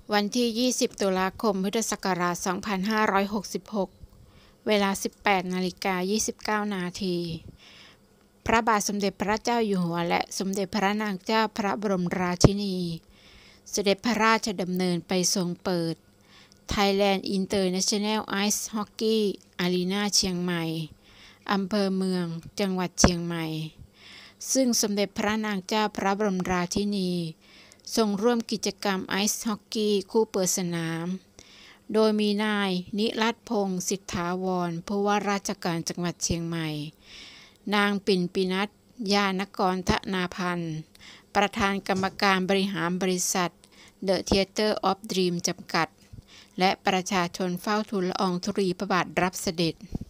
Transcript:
วันที่ 20 ตุลาคม พุทธศักราช 2566 เวลา 18:29 นาที พระบาทสมเด็จพระเจ้าอยู่หัวและสมเด็จพระนางเจ้าพระบรมราชินีเสด็จพระราชดำเนินไปทรงเปิด Thailand International Ice Hockey Arena เชียงใหม่ อำเภอเมือง จังหวัดเชียงใหม่ ซึ่งสมเด็จพระนางเจ้าพระบรมราชินีทรงร่วมกิจกรรมไอซ์ฮอกกี้คู่เปิดสนาม โดยมีนายนิรัตน์พงษ์สิทธาวรผู้ว่าราชการจังหวัดเชียงใหม่ นางปิ่นปินัส ยานกรธนาพันธ์ ประธานกรรมการบริหารบริษัท The Theater of Dream จำกัด และประชาชนเฝ้าทูลละอองธุลีพระบาทรับเสด็จ